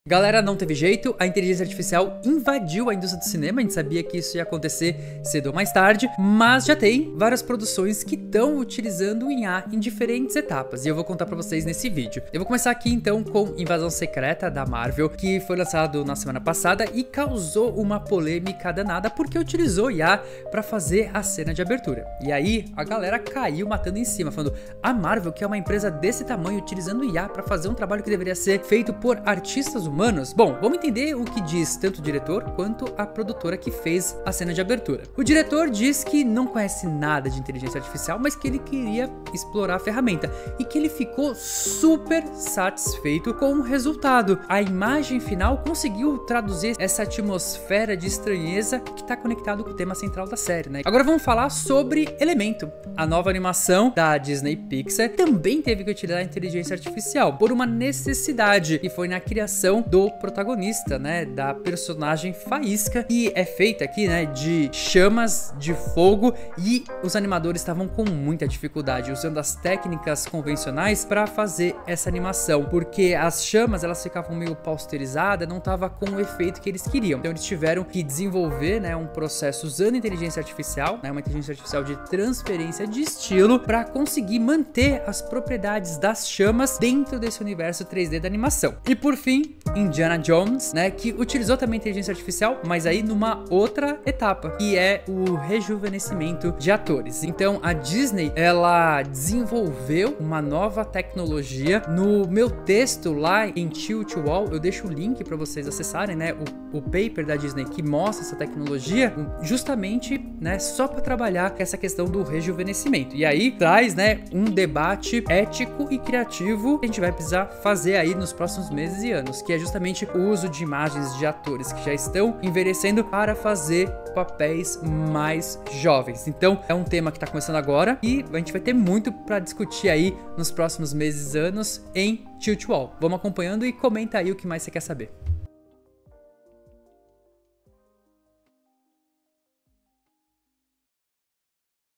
Galera, não teve jeito, a inteligência artificial invadiu a indústria do cinema, a gente sabia que isso ia acontecer cedo ou mais tarde, mas já tem várias produções que estão utilizando o IA em diferentes etapas, e eu vou contar pra vocês nesse vídeo. Eu vou começar aqui então com Invasão Secreta da Marvel, que foi lançado na semana passada e causou uma polêmica danada porque utilizou IA pra fazer a cena de abertura. E aí a galera caiu matando em cima, falando: a Marvel, que é uma empresa desse tamanho, utilizando IA pra fazer um trabalho que deveria ser feito por artistas humanos? Bom, vamos entender o que diz tanto o diretor quanto a produtora que fez a cena de abertura. O diretor diz que não conhece nada de inteligência artificial, mas que ele queria explorar a ferramenta e que ele ficou super satisfeito com o resultado. A imagem final conseguiu traduzir essa atmosfera de estranheza que está conectado com o tema central da série, né? Agora vamos falar sobre Elemento. A nova animação da Disney Pixar também teve que utilizar a inteligência artificial por uma necessidade, e foi na criação do protagonista, né, da personagem Faísca, que é feita aqui, né, de chamas de fogo, e os animadores estavam com muita dificuldade usando as técnicas convencionais para fazer essa animação, porque as chamas elas ficavam meio pasteurizadas, não tava com o efeito que eles queriam. Então eles tiveram que desenvolver, né, um processo usando inteligência artificial, né, uma inteligência artificial de transferência de estilo, para conseguir manter as propriedades das chamas dentro desse universo 3D da animação. E por fim, Indiana Jones, né, que utilizou também inteligência artificial, mas aí numa outra etapa, que é o rejuvenescimento de atores. Então a Disney, ela desenvolveu uma nova tecnologia. No meu texto lá em Tilt Wall, eu deixo o link para vocês acessarem, né, o paper da Disney que mostra essa tecnologia, justamente, né, só para trabalhar com essa questão do rejuvenescimento. E aí traz, né, um debate ético e criativo que a gente vai precisar fazer aí nos próximos meses e anos, que é justamente o uso de imagens de atores que já estão envelhecendo para fazer papéis mais jovens. Então é um tema que está começando agora e a gente vai ter muito para discutir aí nos próximos meses e anos em Tilt Wall. Vamos acompanhando e comenta aí o que mais você quer saber.